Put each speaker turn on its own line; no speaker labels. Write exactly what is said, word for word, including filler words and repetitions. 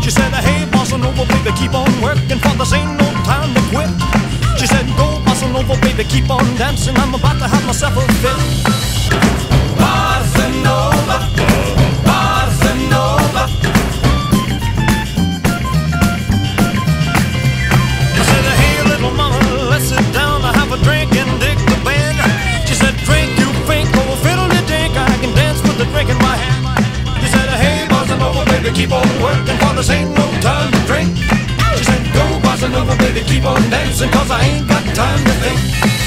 She said, hey, bossa nova, baby, keep on working, for this ain't no time to quit. She said, go, bossa nova, baby, keep on dancing, I'm about to have myself a fit. Bossa nova, bossa nova. I said, hey, little mama, let's sit down, I have a drink and dig the band. She said, drink, you think, oh, fiddle the dink, I can dance with the drink in my hand. She said, hey, bossa nova, baby, keep on working, for this ain't no time to drink. She said, go, bossa nova, baby, keep on dancing, cause I ain't got time to think.